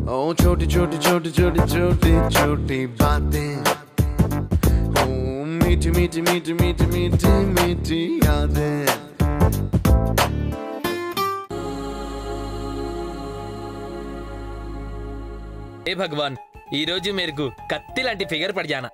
ओ छोटी छोटी छोटी छोटी छोटी छोटी बातें, ओ मीठी मीठी मीठी मीठी मीठी मीठी यादें। ఏ భగవాన్ ఈ రోజు మేరకు కత్తి లాంటి ఫిగర్ పడి జానా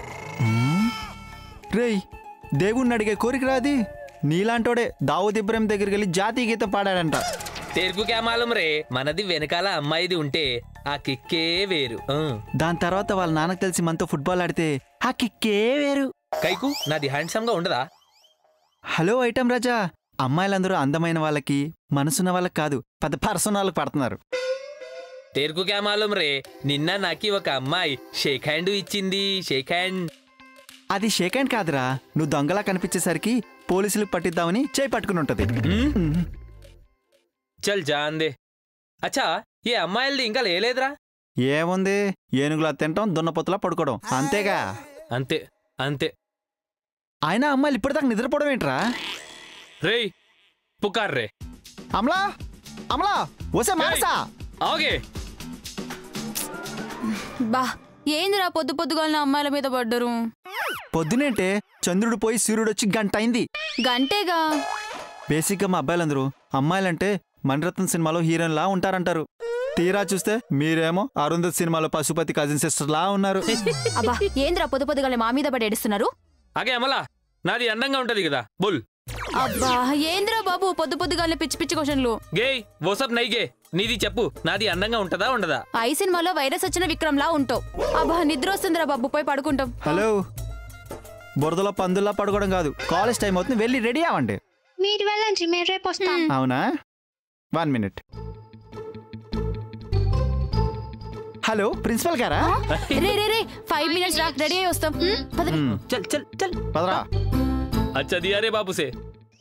రేయ్ దేవుణ్ణి అడిగే కోరిక రాది నీలాంటోడే దావూద్ ఇబ్రాహిం దగ్గరికి వెళ్ళి జాతీయ గీతం పాడాడంట. తెరుకు క్యా మాలూం రే, మనది వెనకాల అమ్మాయిది ఉంటే ఆ కిక్కే వేరు. దాని తర్వాత వాళ్ళ నాన్నకు తెలిసి మనతో ఫుట్బాల్ ఆడితే ఆ కిక్కే వేరు. కైకు నాది హ్యాండ్సమ్ గా ఉండదా? హలో ఐటమ్ రాజా, అమ్మాయిలందరూ అందమైన వాళ్ళకి మనసున్న వాళ్ళకి కాదు పెద్ద పర్సన్ వాళ్ళకి పడుతున్నారు. తెరుకు క్యా మాలూం రే, నిన్న నాకి ఒక అమ్మాయి షేక్ హ్యాండ్ ఇచ్చింది. షేక్ హ్యాండ్ అది షేక్ హ్యాండ్ కాదురా, నువ్వు దొంగలా కనిపించేసరికి పోలీసులకు పట్టిద్దామని చేయి పట్టుకుని ఉంటది. చల్ జాందే. అచ్చా ఏ అమ్మాయిలది ఇంకా లేలేదురా? ఏముంది, ఏనుగులా తింటాం దున్నపోతులా పడుకోవడం అంతేగా. అంతే అంతే. ఆయన అమ్మాయిలు ఇప్పటిదాకా నిద్రపోవడం ఏంట్రా? రేయ్ పుకార్ రే. అమలా అమలా వసే మానసా ఆగే. బా ఏందిరా పొద్దు పొద్దుగాల అమ్మాయిల మీద పడ్డరు? పొద్దునేంటే చంద్రుడు పోయి సూర్యుడు వచ్చి గంట అయింది. గంటేగా. బేసిక్గా మా అబ్బాయిలందరూ అమ్మాయిలంటే మణిరత్నం సినిమాలో హీరోయిన్ లా ఉంటారంటారు. తీరా చూస్తే మీరేమో అరుంధతి సినిమాలో పశుపతి కజిన్ సిస్టర్ లా ఉన్నారు. అబ్బా ఏంద్రా పొద్దు పొద్దుగాల మా మీద పడి ఏడుస్తున్నారు? అగే అమలా నాది అందంగా ఉంటది కదా బుల్. అబ్బా ఏంద్రా బాబు పొద్దు పొద్దుగాల పిచ్చి పిచ్చి క్వశ్చన్లు. గే వోసప్ నై గే, నీది చెప్పు, నాది అందంగా ఉంటదా ఉండదా? ఐ సినిమాలో వైరస్ వచ్చిన విక్రమ్ లా ఉంటావు. అబ్బా నిద్ర వస్తుందిరా బాబు, పోయి పడుకుంటాం. హలో, బురదలో పందుల్లా పడుకోవడం కాదు, కాలేజ్ టైం అవుతుంది, వెళ్ళి రెడీ అవ్వండి. మీరు వెళ్ళండి, మేము రేపు వస్తాం. అవునా, 1 minute. హలో ప్రిన్సిపల్ గారా? రే రే రే 5 minutes రా, రెడీ అయ్యి వస్తాం. చల్ చల్ చల్ పదరా. अच्छा दिया रे बाबू से।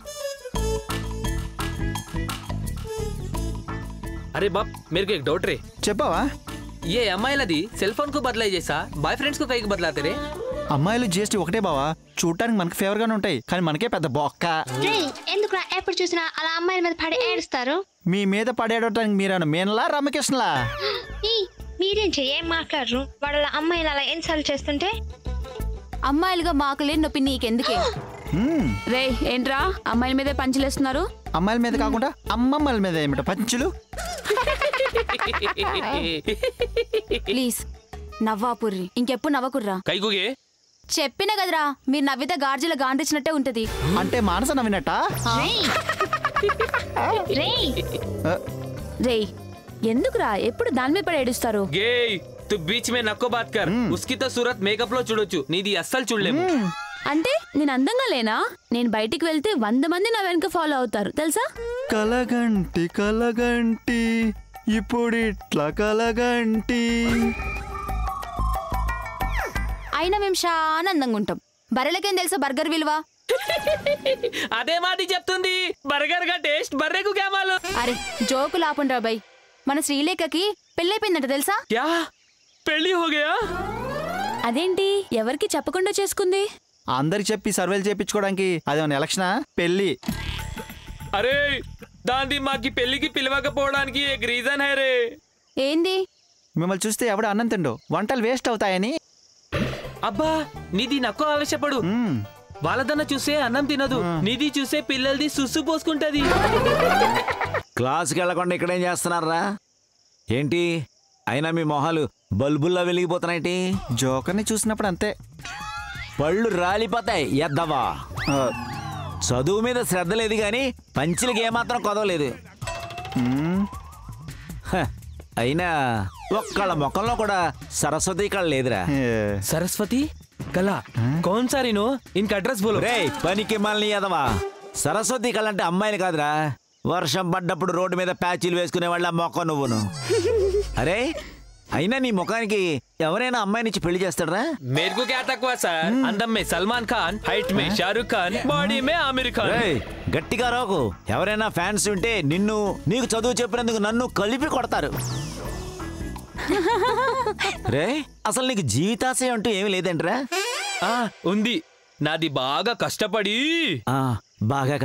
अरे बाप मेरे को एक डाउट रे। చెప్పవా? ये అమ్మాయిలది సెల్ ఫోన్ కు బదలాయి చేసా బాయ్ ఫ్రెండ్స్ కు కైకి బదలాతే రే? అమ్మాయిలు జిఎస్టీ ఒకటే బావా, చూడటానికి మనకి ఫేవర్ గానే ఉంటాయి కానీ మనకే పెద్ద బొక్క. ఎందుకు ఎప్పుడు చూసినా అలా అమ్మాయిల మీద పడి ఏడుస్తారు? మీ మీద పడేయడానికి మీరేనా మేనలా రామకృష్ణలా? మీరేం ఏం మాట్లాడరు? వాళ్ళ అమ్మాయిలు అలా ఇన్సల్ట్ చేస్తుంటే అమ్మాయిలుగా మాకులే నొప్పి నీకెందుకే? రే ఏంట్రా అమ్మాయిల మీదే పంచులేస్తున్నారు? అమ్మాయిల మీద కాకుండా అమ్మమ్మల మీద ఏమిట పంచులు? ప్లీజ్ నవ్వాపుర్రి, ఇంకెప్పుడు నవ్వకుర్రా. కైగుగే చెప్పిన కదరా, మీరు నవ్వితే గార్జీల గాండ్రిచ్చినట్టే ఉంటది. అంటే మానస నవ్వినట్ట? రే ఎందుకురా ఎప్పుడు దాని మీద పడి ఏడుస్తారు? గే తు బీచ్ మే నక్కో బాత్ కర్, ఉస్కి తో సూరత్ మేకప్ లో చూడొచ్చు, నీది అస్సలు చూడలేము. అంటే నేను అందంగా లేనా? నేను బయటికి వెళ్తే 100 మంది నా వెనక ఫాలో అవుతారు తెలుసా? కలగంటి కలగంటి ఇప్పుడిట్లా కలగంటి. అయినా మేము చాలా అందంగా ఉంటాం. బర్రెలకేం తెలుసా బర్గర్ విలువ? అదే మాది చెప్తుంది, బర్గర్ గా టేస్ట్ బర్రెకు క్యా మాలూం. అరే జోకులు ఆపండి బాయ్. మన శ్రీలేఖకి పెళ్ళైపోయిందంట తెలుసా? క్యా పెళ్లి హో గయా? అదేంటి ఎవరికి చెప్పకుండా చేసుకుంది? అందరికి చెప్పి సర్వేలు చేయించుకోవడానికి అదేమన్నా ఎలక్షనా? పెళ్లి. అరే దాంది మాకి పెళ్లికి పిలవకపోవడానికి ఏక్ రీజన్ హై రే. ఏంది? మిమ్మల్ని చూస్తే ఎవడ అన్నం తిండో, వంటలు వేస్ట్ అవుతాయని. అబ్బా నీది నక్కో ఆవేశపడు, వాళ్ళదన్న చూసే అన్నం తినదు, నీది చూసే పిల్లలది సుస్సు పోసుకుంటది. క్లాస్కి వెళ్ళకుండా ఇక్కడేం చేస్తున్నారా ఏంటి? అయినా మీ మొహాలు బల్బుల్లా వెలిగిపోతున్నాయి. జోకర్ని చూసినప్పుడు అంతే, పళ్ళు రాలిపోతాయి ఎద్దవా. చదువు మీద శ్రద్ధ లేదు గాని పంచులకి ఏమాత్రం కొదవలేదు. అయినా ఒక్కళ్ళ ముఖంలో కూడా సరస్వతి కళ లేదురా. సరస్వతి కళ కౌన్ సారీ నో ఇన్క అడ్రస్ బోలో. రే పనికి మళ్ళీ ఎదవా, సరస్వతి కళ అంటే అమ్మాయిలు కాదురా, వర్షం పడ్డప్పుడు రోడ్డు మీద ప్యాచీలు వేసుకునే వాళ్ళ మొక్క నువ్వును. అరే అయినా నీ ముఖానికి ఎవరైనా అమ్మాయినిచ్చి పెళ్లి చేస్తాడరా? మేరకు క్యా తక్కువ సార్, అందం మే సల్మాన్ ఖాన్, హైట్ మే షారుఖ్ ఖాన్, బాడీ మే ఆమిర్ ఖాన్. గట్టిగా రోకు, ఎవరైనా ఫ్యాన్స్ ఉంటే నిన్ను నీకు చదువు చెప్పినందుకు నన్ను కలిపి కొడతారు. రే అసలు నీకు జీవితాశయం అంటూ ఏమీ లేదంటరా? ఉంది, నాది బాగా కష్టపడి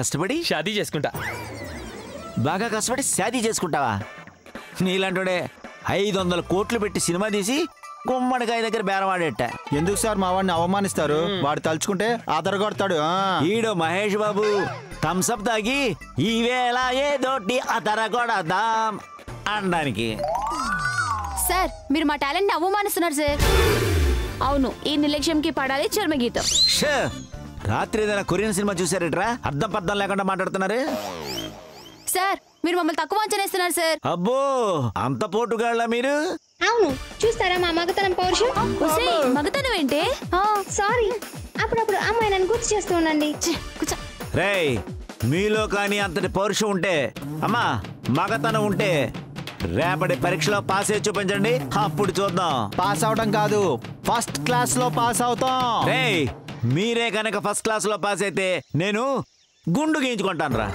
షాదీ చేసుకుంటా. బాగా కష్టపడి షాదీ చేసుకుంటావా? నీలాంటోడే 500 కోట్లు పెట్టి సినిమా తీసి గుమ్మడికాయ దగ్గర బేరవాడేట. ఎందుకు సార్ మా వాడిని అవమానిస్తారు? వాడు తలుచుకుంటే అదరగొడతాడు. ఈడో మహేష్ బాబు థమ్సప్ తాగి ఈవేళ ఏదోటి అదరగొడదాం అనడానికి. సార్ మీరు మా టాలెంట్ ని అవమానిస్తున్నారు సార్. అవును, ఈ నిర్లక్ష్యంకి పడాలి చర్మగీతం. రాత్రి ఏదైనా కొరియన్ సినిమా చూసారట్రా? అర్థం పర్థం లేకుండా మాట్లాడుతున్నారు. సార్ మీరు మమ్మల్ని తక్కువ అంచనేస్తున్నారు సార్. అబ్బో అంత పోటుగాళ్ళ మీరు? అవును, చూస్తారా మా మగతనం పౌరుషం? మగతనం ఏంటే? సారీ, అప్పుడప్పుడు అమ్మాయి నన్ను గుర్తు చేస్తూ ఉండండి. రేయ్, మీలో కానీ అంతటి పౌరుషం ఉంటే, అమ్మా మగతనం ఉంటే రేపటి పరీక్షలో పాస్ అయ్యి చూపించండి, అప్పుడు చూద్దాం. పాస్ అవడం కాదు, ఫస్ట్ క్లాస్ లో పాస్ అవుతాం. రేయ్, మీరే కనుక ఫస్ట్ క్లాస్ లో పాస్ అయితే నేను గుండు గీయించుకుంటాను రా.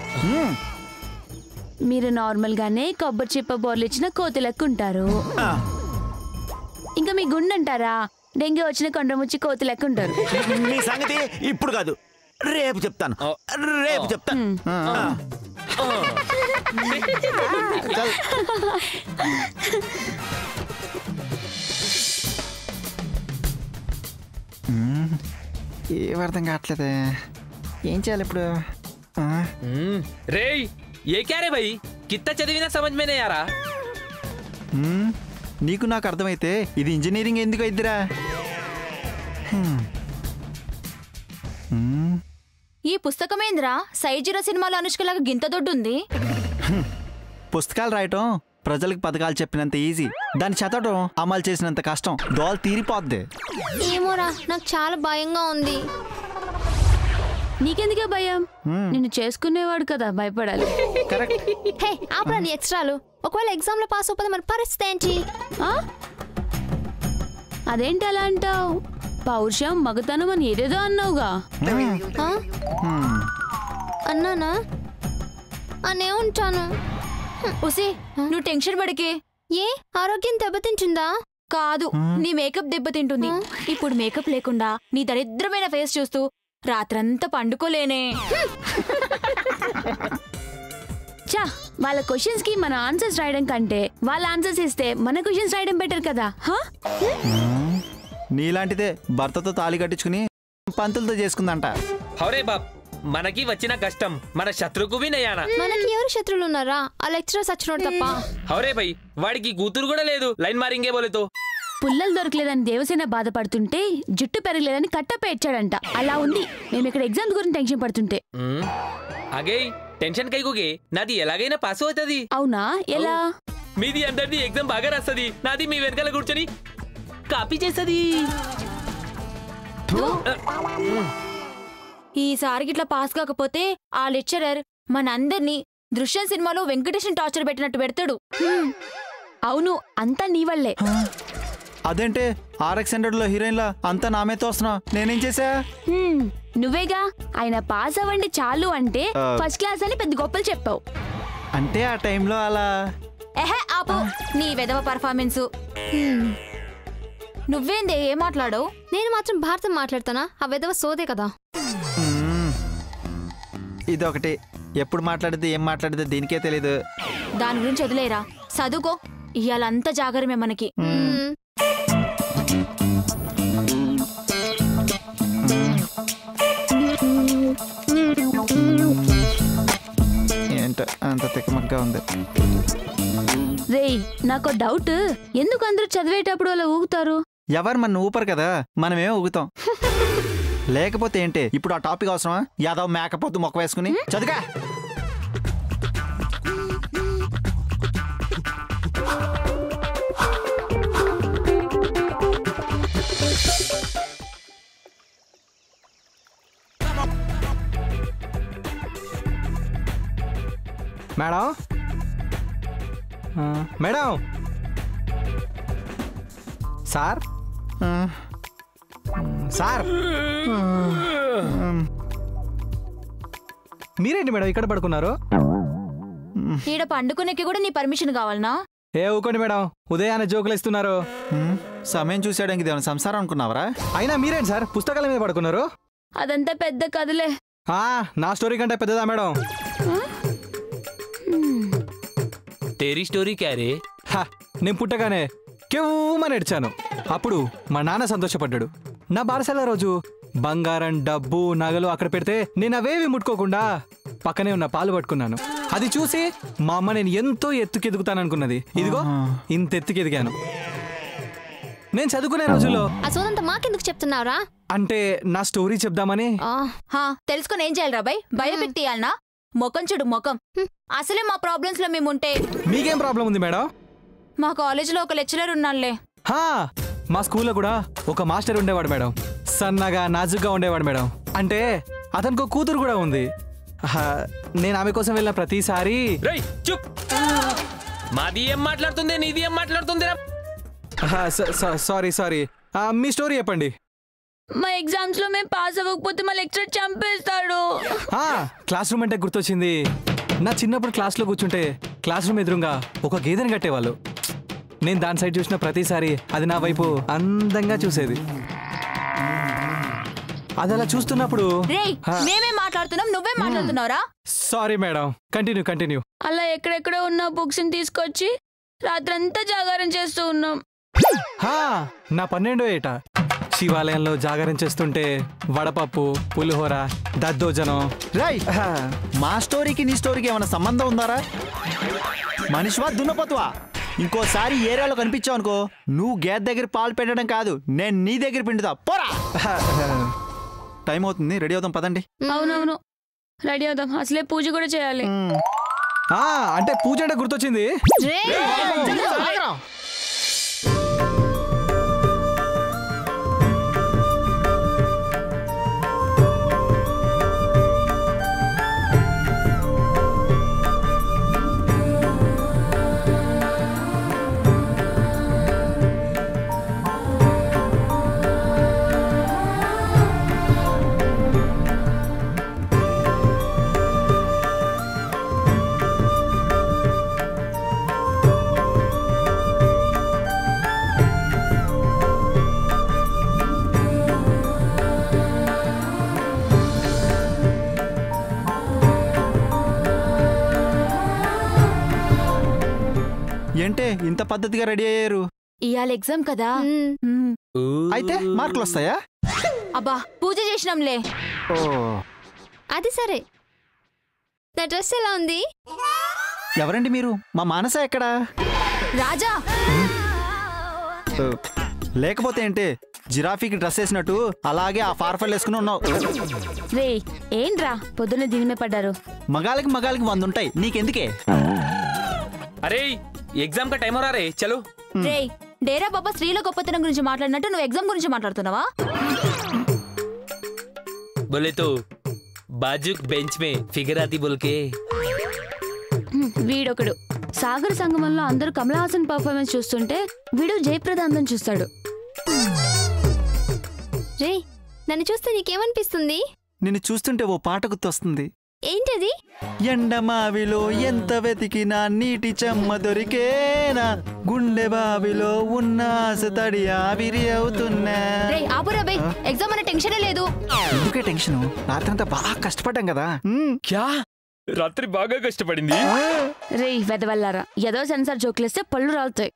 మీరు నార్మల్ గానే కొబ్బరి చిప్ప బోర్లు ఇచ్చిన కోతి లెక్క ఉంటారు. ఇంకా మీ గుండు అంటారా? డెంగ్యూ వచ్చిన కొండముచ్చి కోతి లెక్క ఉంటారు. మీ సంగతి ఇప్పుడు కాదు, రేపు చెప్తాను. రేపు చెప్తాను. ఏం అర్థం కావట్లేదే, ఏం చేయాలి ఇప్పుడు? రేయ్ ఏ క్యారే భయ్, కిత్త చదివినా సమజ్ మేనే యారా. నీకు నాకు అర్థమైతే ఇది ఇంజనీరింగ్ ఎందుకు అయిద్దిరా? ఈ పుస్తకమేంద్రా సైజీరో సినిమాలో అనుష్కలాగా గింత దొడ్డుంది. పుస్తకాలు రాయటం ప్రజలకు పథకాలు చెప్పినంత ఈజీ, దాన్ని చదవడం అమలు చేసినంత కష్టం. దోలు తీరిపోద్ది. ఏమోరా, నాకు చాలా భయంగా ఉంది. నీకెందుకే భయం? నిన్ను చేసుకునేవాడు కదా భయపడాలి. హే ఆపరా నీ ఎక్స్ట్రాలు. ఒకవేళ ఎగ్జామ్ లో పాస్ అయిపోతే మన పరిస్థితి ఏంటి? అదేంటి అలా అంటావు? పౌరుషం మగతనం అని ఏదేదో అన్నావుగా. అన్నానా? అనే ఉంటాను. ఉసి నువ్వు టెన్షన్ పడికే. ఏ ఆరోగ్యం దెబ్బతింటుందా? కాదు, నీ మేకప్ దెబ్బతింటుంది. ఇప్పుడు మేకప్ లేకుండా నీ దరిద్రమైన ఫేస్ చూస్తూ రాత్రంతా పండుకోలేనే. చా, వాళ్ళ క్వశ్చన్స్ కి మన ఆన్సర్స్ రాయడం కంటే వాళ్ళ ఆన్సర్స్ ఇస్తే మన క్వశ్చన్స్ రాయడం బెటర్ కదా. నీలాంటిదే భర్తతో తాళి కట్టించుకుని పంతులతో చేసుకుందంట. హౌరే బాప్, మనకి వచ్చిన కష్టం మన శత్రుకు వినయానా. మనకి ఎవరు శత్రువులు ఉన్నారా? ఆ లెక్చరర్ సచ్చినోడు తప్ప. హౌరే భయ్, వాడికి కూతురు కూడా లేదు. లైన్ మారింగే బోలేతో. పుల్లలు దొరకలేదని దేవసేన బాధపడుతుంటే జుట్టు పెరగలేదని కట్టప్ప ఇచ్చాడంట. అలా ఉంది మేము ఇక్కడ ఎగ్జామ్స్ గురించి టెన్షన్ పడుతుంటే. అగే టెన్షన్ కైకోగే, నాది ఎలాగైనా పాస్ అవుతుంది. అవునా? ఎలా? మీది అందరిది ఎగ్జామ్ బాగా రాస్తుంది, నాది మీ వెనకాల కూర్చొని కాపీ చేస్తుంది. ఈసారికి ఇట్లా పాస్ కాకపోతే ఆ లెక్చరర్ మనందరినీ దృశ్యం సినిమాలో వెంకటేషన్ టార్చర్ పెట్టినట్టు పెడతాడు. అవును, అంతా నీ వల్లే. అదేంటే RX100 లో హీరోయిన్లా అంతా నామే తోస్తున్నా, నేనేం చేసా? నువ్వేగా ఆయన పాస్ అవ్వండి చాలు అంటే ఫస్ట్ క్లాస్ అని పెద్ద గొప్పలు చెప్పావు. అంటే ఆ టైంలో అలా. ఎహే ఆపు నీ వెదవ పర్ఫార్మెన్స్. నువ్వేందే ఏం మాట్లాడవు? నేను మాత్రం భారతం మాట్లాడతానా? ఆ వెదవ సోదే కదా. ఇదొకటి, ఎప్పుడు మాట్లాడితే ఏం మాట్లాడితే దీనికే తెలీదు. దాని గురించి వదిలేరా, చదువుకో. ఇవాళంతా జాగరమే మనకి. ఏంటో అంత తిక్కమక్కగా ఉంది. రేయ్ నాకు డౌట్, ఎందుకు అందరూ చదివేటప్పుడు అలా ఊగుతారు? ఎవరు మన ఊపరు కదా, మనమేమో ఊగుతాం. లేకపోతే ఏంటి ఇప్పుడు ఆ టాపిక్ అవసరమా? యాదవ్ మేకపోతు మొక్క వేసుకుని చదువుగా. మేడం, మేడం, సార్, సార్, మీరేంటి మేడం ఇక్కడ పడుకున్నారు? ఈడ పండుకునేకి కూడా నీ పర్మిషన్ కావాలనా? ఏ ఊకోండి మేడం, ఉదయాన్నే జోకులు ఇస్తున్నారు. సమయం చూసాడానికి ఇదేమన్నా సంసారం అనుకున్నావరా? అయినా మీరేంటి సార్ పుస్తకాల మీద పడుకున్నారు? అదంతా పెద్ద కథలే. నా స్టోరీ కంటే పెద్దదా మేడం? तेरी स्टोरी क्या रे? నేను పుట్టగానే కెవ్వమని ఏడ్చాను. అప్పుడు మా నాన్న సంతోషపడ్డాడు. నా బారసాల రోజు బంగారం, డబ్బు, నగలు అక్కడ పెడితే నేను అవేవి ముట్టుకోకుండా పక్కనే ఉన్న పాలు పట్టుకున్నాను. అది చూసి మా అమ్మ నేను ఎంతో ఎత్తుకెదుగుతాననుకున్నది. ఇదిగో ఇంత ఎత్తుకెదిగాను. నేను చదువుకునే రోజుల్లో ఆ సోదంతా మాకెందుకు చెప్తున్నావురా? అంటే నా స్టోరీ చెప్దామని. తెలుసుకొని ఏం చేయాలి రాబాయ్? బయోపిక్ తీయాలనా? మొఖం చూడు మొఖం. అసలే మా ప్రాబ్లమ్స్ లో మేముంటే మీకేం ప్రాబ్లం ఉంది మేడం? మా కాలేజీలో ఒక లెక్చరర్ ఉన్నాళ్లే. మా స్కూల్లో కూడా ఒక మాస్టర్ ఉండేవాడు మేడం. సన్నగా నాజుగ్గా ఉండేవాడు మేడం. అంటే అతనికి కూతురు కూడా ఉంది. నేను ఆమె కోసం వెళ్ళిన ప్రతిసారి మాది ఏం మాట్లాడుతుంది, నీది ఏం మాట్లాడుతుంది? సారీ మీ స్టోరీ చెప్పండి. మా ఎగ్జామ్స్ లో మేము పాస్ అవ్వకపోతే మా లెక్చరర్ చంపేస్తాడు. క్లాస్ రూమ్ అంటే గుర్తొచ్చింది. నా చిన్నప్పుడు క్లాస్ లో కూర్చుంటే క్లాస్ రూమ్ ఎదురుగా ఒక గేదెని కట్టేవాళ్ళు. నేను దాని సైడ్ చూసిన ప్రతిసారి అది నా వైపు అందంగా చూసేది. అది అలా చూస్తున్నప్పుడు మేమే మాట్లాడుతున్నాం, నువ్వే మాట్లాడుతున్నావురా? Sorry madam, continue. అలా ఎక్కడెక్కడో ఉన్న బుక్స్ ని తీసుకొచ్చి రాత్రంతా జాగారం చేస్తూ ఉన్నాం. నా 12వ ఏట శివాలయంలో జాగరణ చేస్తుంటే వడపప్పు, పులిహోర, దద్దోజనం. మా స్టోరీకి నీ స్టోరీకి ఏమైనా సంబంధం ఉందారా? మనిషివా దున్నపోతువా? ఇంకోసారి ఏరియాలో కనిపించావు అనుకో, నువ్వు గేదె దగ్గర పాలు పెట్టడం కాదు, నేను నీ దగ్గర పిండుతా. పోరా. టైం అవుతుంది, రెడీ అవుదాం పదండి. అవునవును, రెడీ అవుదాం. అసలే పూజ కూడా చేయాలి. అంటే పూజ అంటే గుర్తొచ్చింది. ఏంటే ఇంత పద్ధతిగా రెడీ అయ్యారు? ఇవాళ ఎగ్జామ్ కదా. అయితే మార్కులు వస్తాయా? అబ్బా పూజ చేసినాంలే. అది సరే, నా డ్రెస్ ఎలా ఉంది? ఎవరండి మీరు? మా మానస ఎక్కడా? రాజా. లేకపోతే ఏంటే జిరాఫీకి డ్రెస్ వేసినట్టు అలాగే ఆ ఫార్ఫల్ వేసుకుని ఉన్నావు. రే ఏంట్రా పొద్దున్న దీనిమే పడ్డారు? మగాళ్ళకి 100 ఉంటాయి, నీకెందుకే? అరే ఎగ్జామ్ కా టైం రే చలో. రే డేరా బాబా స్త్రీల గొప్పతనం గురించి మాట్లాడినట్టు నువ్వు ఎగ్జామ్ గురించి మాట్లాడుతున్నావా? बोले तो बाजुक बेंच में फिगर आती बोल के. వీడొకడు సాగర్ సంగమంలో అందరూ కమల్ హాసన్ పర్ఫార్మెన్స్ చూస్తుంటే వీడు జయప్రద అందం చూస్తాడు. రే నన్ను చూస్తే నీకేమనిపిస్తుంది? నిన్ను చూస్తుంటే ఓ పాట గుర్తొస్తుంది. ఏంటది? ఎండమావిలో ఎంత వెతికినా నీటి చెమ్మ దొరికేనా, గుండె బావిలో ఉన్న ఆశ తడి ఆవిరి అవుతున్నా. ఎగ్జామ్ అనే టెన్షనే లేదు. ఎందుకే టెన్షన్? రాత్రంతా బాగా కష్టపడ్డాం కదా. క్యా రాత్రి బాగా కష్టపడింది. రే వెదవల్లారా, ఏదో సెన్సార్ జోకులేస్తే పళ్ళు రాలుతాయి.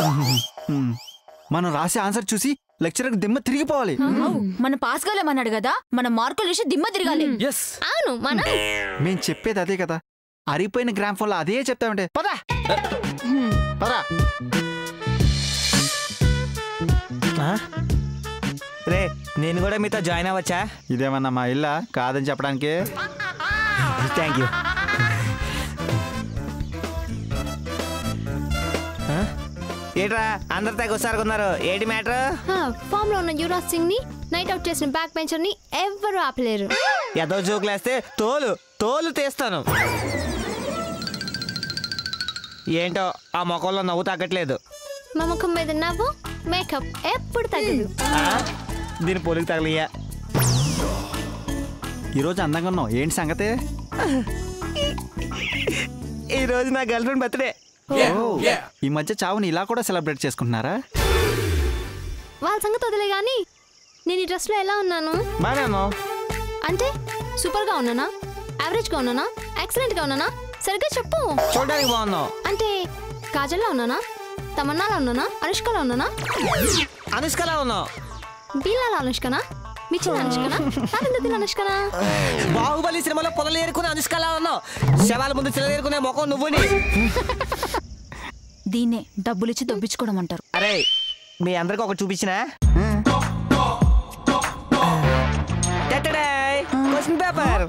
మనం రాసే ఆన్సర్ చూసి లెక్చరర్ దిమ్మ తిరిగిపోవాలి. మనం పాస్ కాలేమన్నాడు కదా, మన మార్కులు చూసి దిమ్మ తిరగాలి. అవును మనం మేం చెప్పేది అదే కదా. అరిపోయిన గ్రామ్ ఫోన్ లో అదే చెప్తామంటే పదా పదా. రే నేను కూడా మీతో జాయిన్ అవ్వచ్చా? ఇదేమన్నా మా ఇల్లా కాదని చెప్పడానికి? Thank you. ఏట్రా అందరు తెగొస్తారు కొన్నారు, ఏంటి మ్యాటర్? ఫామ్ లో ఉన్న యువరాజ్ సింగ్ ని నైట్ అవుట్ చేసిన బ్యాక్ బెంచర్ ని ఎవ్వరు ఆపలేరు. ఏదో జోకులేస్తే తోలు తీస్తాను. ఏంటో ఆ ముఖంలో నవ్వు తగ్గట్లేదు. మా ముఖం మీద నవ్వు, మేకప్ ఎప్పుడు తగ్గదు. దీని పోలికి తగలియా. ఈరోజు అందంగా ఉన్నావు, ఏంటి సంగతి? ఈరోజు నా గర్ల్ ఫ్రెండ్ బర్త్డే. ఈ మధ్య చావుని ఇలా కూడా సెలబ్రేట్ చేసుకుంటున్నారా? వాళ్ళ సంగతి వదిలే గానీ నేను ఈ డ్రెస్ లో ఎలా ఉన్నాను? బాగా అంటే సూపర్ గా ఉన్నానా, యావరేజ్ గా ఉన్నానా, ఎక్సలెంట్ గా ఉన్నానా? సరిగ్గా చెప్పు. చూడడానికి బాగున్నావు. అంటే కాజల్లా ఉన్నానా, తమన్నాలో ఉన్నానా అనుష్కలో ఉన్నానా? అనుష్కలా ఉన్నావు. బీలాల అనుష్కనా? మిర్చిన అనుష్కనా? నారెందుకు అనుష్కనా? బాహుబలి సినిమాలో పొదలు ఏరుకునే అనుష్కలా ఉన్నావు. శవాల ముందు చిల్ల ఏరుకునే మొఖం నువ్వుని. దీన్నే డబ్బులిచ్చి దొబ్బించుకోవడం అంటారు. అరే మీ అందరికి ఒకటి చూపించినా? Question paper.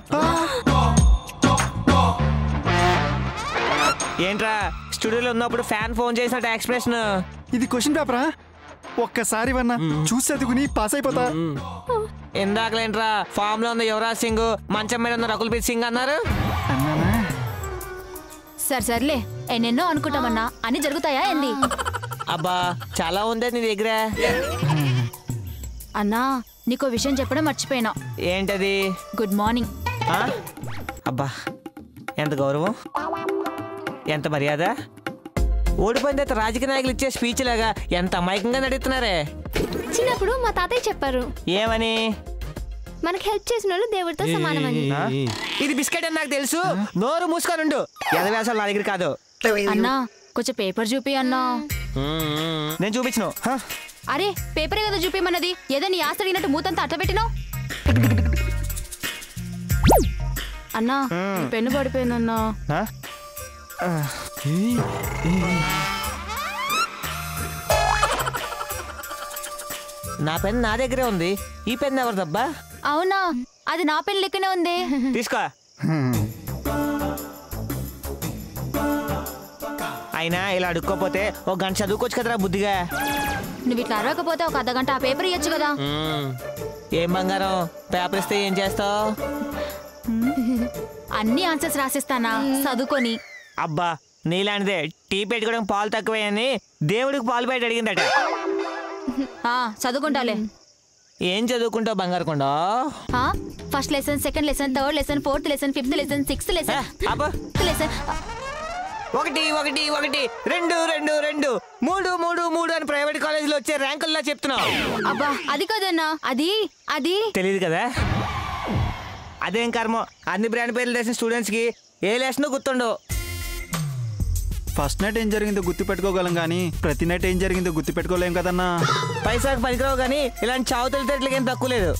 ఏంట్రా స్టూడియోలో ఉన్నప్పుడు ఫ్యాన్ ఫోన్ చేసినట్టు ఎక్స్ప్రెషన్. ఇది క్వశ్చన్ పేపరా? ఒక్కసారి వన్నా చూసి చదువుకుని పాస్ అయిపోతా. ఇందాకలేంట్రా ఫామ్ లో ఉన్న యువరాజ్ సింగ్, మంచం మీద ఉన్న రకుల్ప్రీత్ సింగ్ అన్నారు. సర్లే ఎన్నెన్నో అనుకుంటామన్నా అన్ని జరుగుతాయా ఏంది? అబ్బా చాలా ఉంది నీ దగ్గర. అన్నా నీకో విషయం చెప్పడం మర్చిపోయినా. ఏంటది? Good morning. అబ్బా ఎంత గౌరవం, ఎంత మర్యాద. ఓడిపోయిన తర్వాత రాజకీయ నాయకులు ఇచ్చే స్పీచ్ లాగా ఎంత అమాయకంగా నడుస్తున్నారే. చిన్నప్పుడు మా తాతయ్య చెప్పారు. ఏమని? మనకి హెల్ప్ చేసిన వాళ్ళు దేవుడితో సమానమని. ఇది బిస్కెట్ అని నాకు తెలుసు. నోరు మూసుకొనుండు. ఎదవేసాలు నా దగ్గర కాదు. అన్నా కొంచెం పేపర్ చూపి అన్నా. నేను చూపించను. అరే పేపరే కదా చూపిమన్నది. ఏదో నీ ఆస్తి అడిగినట్టు మూతంతా అట్ట పెట్టినావు. అన్నా పెన్ను పడిపోయిందన్నా. నా పెన్ నా దగ్గరే ఉంది. ఈ పెన్ ఎవరిదబ్బా? అవునా, అది నా పెన్ లెక్కనే ఉంది. తీసుకో. అయినా ఇలా అడుక్కోపోతే ఒక గంట చదువుకోవచ్చు కదరా బుద్ధిగా. నువ్వు ఇట్లా అరవకపోతే ఒక అర్ధగంట ఆ పేపర్ ఇవ్వచ్చు కదా. ఏం బంగారం పేపర్ ఇస్తే ఏం చేస్తావు? అన్ని ఆన్సర్స్ రాసిస్తానా చదువుకొని. అబ్బా నీలాంటిదే టీ పెట్టుకోవడం పాలు తక్కువని దేవుడికి పాలు పెట్టి అడిగిందట. చదువుకుంటాలే. ఏం చదువుకుంటావు బంగారు కొండ? First lesson, second lesson, third lesson, fourth lesson, fifth lesson, sixth lesson, lesson. 1 1 1 2 2 2 3 3 3 అని ప్రైవేట్ కాలేజీలో వచ్చే ర్యాంకుల్లో చెప్తున్నావు. అబ్బా అది కాదన్నా, అది తెలియదు కదా. అదేం కర్మ, అన్ని బ్రాండ్ పేర్లు తెలిసిన స్టూడెంట్స్ కి ఏ లెసన్ గుర్తుండవు. ఫస్ట్ నైట్ ఏం జరిగిందో గుర్తు పెట్టుకోగలం కానీ ప్రతి నైట్ ఏం జరిగిందో గుర్తు పెట్టుకోలేం కదన్నా. పైసాకు పనికిరావు కానీ ఇలాంటి చావు తెలిసేట్లకి ఏం తక్కువ లేదు.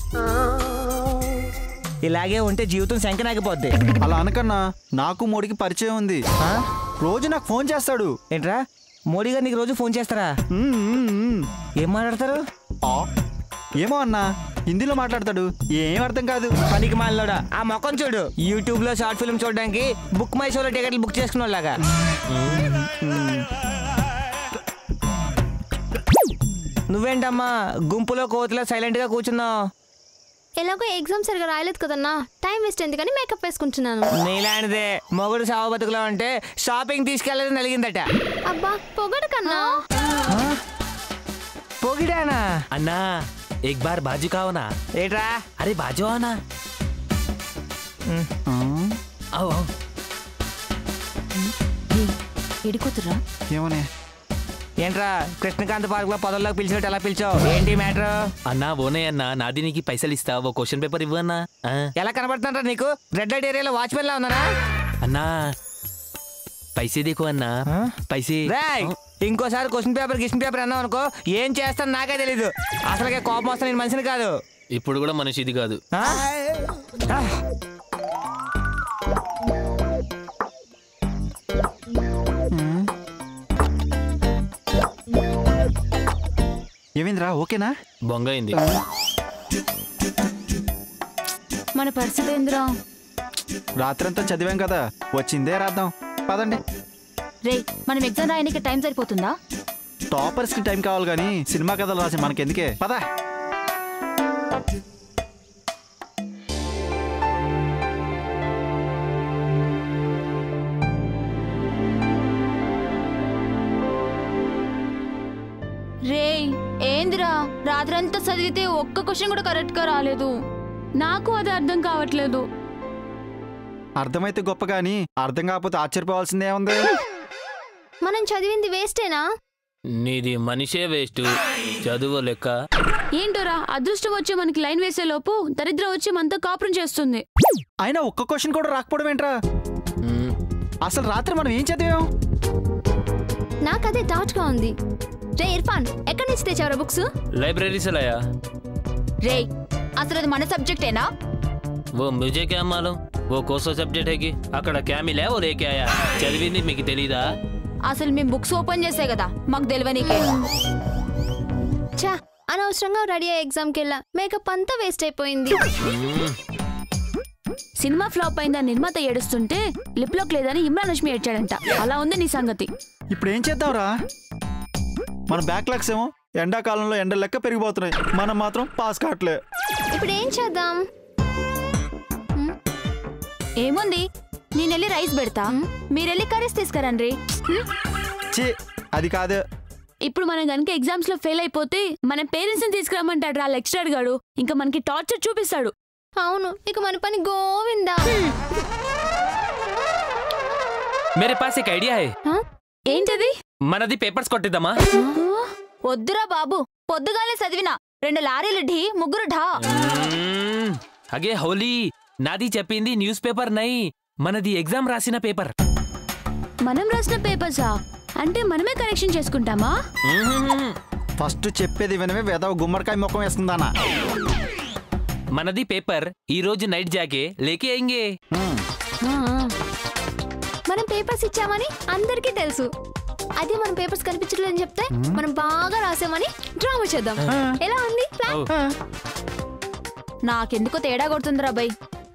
ఇలాగే ఉంటే జీవితం శంకనాగిపోద్ది. అలా అనకన్నా, నాకు మోడీకి పరిచయం ఉంది. రోజు నాకు ఫోన్ చేస్తాడు. ఏంట్రా మోడీ గారు నీకు రోజు ఫోన్ చేస్తారా? ఏం మాట్లాడతారు? ఏమో అన్నా హిందీలో మాట్లాడతాడు, ఏం అర్థం కాదు. పనికి మాలోడా ఆ మొఖం చూడు. యూట్యూబ్ లో షార్ట్ ఫిల్మ్ చూడడానికి బుక్ మై షోలో టికెట్లు బుక్ చేసుకున్న లాగా. నువ్వేంటమ్మా గుంపులో కోతిలో సైలెంట్ గా కూర్చున్నావు? ఎలాగో ఎగ్జామ్ సరిగా రాయలేదు కదన్నా, టైం వేస్ట్ ఎందుకని మేకప్ వేసుకుంటున్నాను. నీలాంటిదే మొగుడు సావ బతుకులో అంటే షాపింగ్ తీసుకెళ్ళదని నలిగిందట. అబ్బా పొగడు కన్నా. పొగిడానా? అన్నా एक बार बाजू का ना. ఏట్రా? अरे बाजू आओ ना. आओ आओ. ఎడిపోతురా? ఏమోనే. ఏంట్రా కృష్ణకాంత్ పార్క్ లో పొదల్లోకి పిలిచినట్టు ఎలా పిలిచావు? ఏంటి మ్యాటర్? అన్నా ఓనే అన్నా నాది నీకు పైసలు ఇస్తా, ఓ క్వశ్చన్ పేపర్ ఇవ్వన్నా. ఎలా కనబడుతుంటారా నీకు? రెడ్ లైట్ ఏరియాలో వాచ్మెన్ లా ఉన్నారా? అన్నా పైసే దేకో అన్నా, పైసే. ఇంకోసారి క్వశ్చన్ పేపర్ అన్నావు అనుకో ఏం చేస్తాను నాకే తెలీదు. అసలుకే కోపం వస్తా, నేను మనిషిని కాదు. ఇప్పుడు కూడా మనిషిది కాదు. ఏమైందిరా? ఓకేనా? బొంగైంది. మన పరిస్థితి ఏందిరా? రాత్రంతా చదివాం కదా, వచ్చిందే రాద్దాం పదండి. రే మనం ఎగ్జామ్ రాయడానికి టైం సరిపోతుందా? టాపర్స్ కి టైం కావాలి కానీ సినిమా కథలు రాసి మనకెందుకే, పదా. రే ఏందిరా రాత్రంతా చదివితే ఒక్క క్వశ్చన్ కూడా కరెక్ట్ గా రాలేదు. నాకు అది అర్థం కావట్లేదు. అర్థమైతే గొప్ప గానీ అర్థం కాకపోతే ఆశ్చర్యపోవాల్సిందే ఉంది. మనం చదివింది వేస్టేనా? నీది మనిషే వేస్ట్, చదువు లెక్క. ఏంటోరా అదృష్టం వచ్చి మనకి లైన్ వేసే లోపు దరిద్రం వచ్చి మనతో కాపురం చేస్తుంది. అయినా ఒక్క క్వశ్చన్ కూడా రాకపోవడం ఏంట్రా? అసలు రాత్రి మనం ఏం చదివాం? నాకు అదే డౌట్ గా ఉంది. రే ఇర్ఫాన్, ఎక్కడి నుంచి తెచ్చావరా బుక్స్? లైబ్రరీ से लाया। రే అసలు అది మన సబ్జెక్టేనా? वो मुझे क्या मालूम, वो कोसो सब्जेक्ट है कि అక్కడ क्या मिला वो लेके आया। చదివింది మీకు తెలీదా? అసలు మేము బుక్స్ ఓపెన్ చేసే కదా మాకు తెలియనీకే. చా అనవసరంగా రెడీ అయ్యే ఎగ్జామ్కి వెళ్ళా, మేకప్ అంతా వేస్ట్ అయిపోయింది. సినిమా ఫ్లాప్ అయిందని నిర్మాత ఏడుస్తుంటే లిప్ లాక్ లేదని ఇమ్రాన్ హష్మి ఏడ్చాడంట. అలా ఉంది నీ సంగతి. ఇప్పుడు ఏం చేద్దాంరా? మన బ్యాక్లాగ్స్ ఏమో ఎండాకాలంలో ఎండ లెక్క పెరిగిపోతున్నాయి, మనం మాత్రం పాస్ కావట్లే. ఇప్పుడు ఏం చేద్దాం? ఏముంది, నేనెళ్ళి రైస్ పెడతా, మీరెళ్ళి కర్రీస్ తీసుకురండి. అది కాదు. ఇప్పుడు మనం కనుక ఎగ్జామ్స్ లో ఫెయిల్ అయిపోతే మన పేరెంట్స్ ని తీసుకురమ్మంటాడు రా లెక్చరర్ గాడు. ఇంకా మనకి టార్చర్ చూపిస్తాడు. అవును, ఇక మన పని గోవిందా. मेरे पास एक आइडिया है। ఏంటది? మనది పేపర్స్ కొట్టిద్దామా? వద్దురా బాబు, పొద్దుగాలే చదివినా 2 లారీలు ఢీ 3 ఢా. అగే హోలీ, నాది చెప్పింది న్యూస్ పేపర్ నై, మనది ఎగ్జామ్ రాసిన పేపర్. మనం రాసిన పేపర్సా? అంటే మనమే కరెక్షన్ చేసుకుంటామా? ఫస్ట్ చెప్పేది వినమే వేద గుమ్మడికాయ ముఖం వేస్తుందానా. మనది పేపర్ ఈ రోజు నైట్ జాకే లేకే అయింగే. మనం పేపర్స్ ఇచ్చామని అందరికీ తెలుసు. అదే మనం పేపర్స్ కనిపించట్లేదని చెప్తే మనం బాగా రాసామని డ్రామా చేద్దాం. ఎలా ఉంది ప్లాన్? నాకెందుకో తేడా కొడుతుందిరా అబ్బాయి.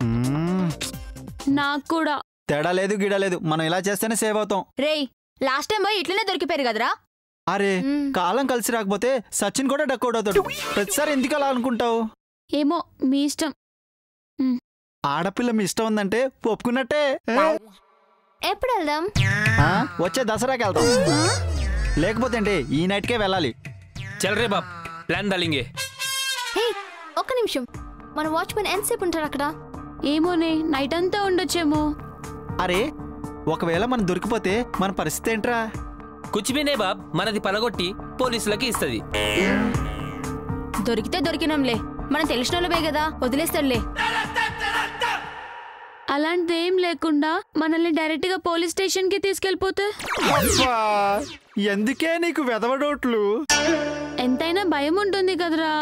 నాకు కూడా తేడా లేదు గిడా లేదు, మనం ఇలా చేస్తేనే సేవ్ అవుతాం. రేయ్, లాస్ట్ టైం పోయి ఇట్లనే దొరికిపోయారు కదరా. అరే కాలం కలిసి రాకపోతే సచిన్ కూడా డక్అవుట్ అవుతాడు. ప్రతిసారి ఎందుకు అలా అనుకుంటావు? ఏమో మీ ఇష్టం. ఆడపిల్ల మీ ఇష్టం ఉందంటే ఒప్పుకున్నట్టే. ఎప్పుడు వెళ్దాం? వచ్చే దసరాకి వెళ్తాం. లేకపోతే అంటే ఈ నైట్కే వెళ్ళాలి. చల్ రే బాప్, ప్లాన్ దాలింగే. హే ఒక్క నిమిషం, మన వాచ్మెన్ ఎంతసేపు ఉంటారు అక్కడ? ఏమోనే, నైట్ అంతా ఉండొచ్చేమో. అరే ఒకవేళ మనం దొరికిపోతే మన పరిస్థితి ఏంట్రా? కుచిబినే బాబ్, మనది పలగొట్టి పోలీసులకి ఇస్తది. దొరికితే దొరికినాంలే, మనం తెలిసిన వాళ్ళమే కదా, వదిలేస్తాడులే. అలాంటిదేం లేకుండా మనల్ని డైరెక్ట్ గా పోలీస్ స్టేషన్ కి తీసుకెళ్లిపోతే? ఎందుకే నీకు వెదవడోట్లు? ఎంతైనా భయం ఉంటుంది కదరా.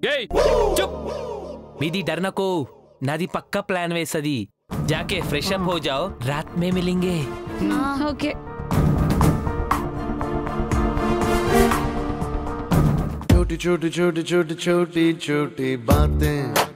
మీది డర్నకో, నాది పక్కా ప్లాన్ వేసది. जाके फ्रेश अप हो जाओ, रात में मिलेंगे। ओके। छोटी छोटी छोटी छोटी छोटी छोटी बातें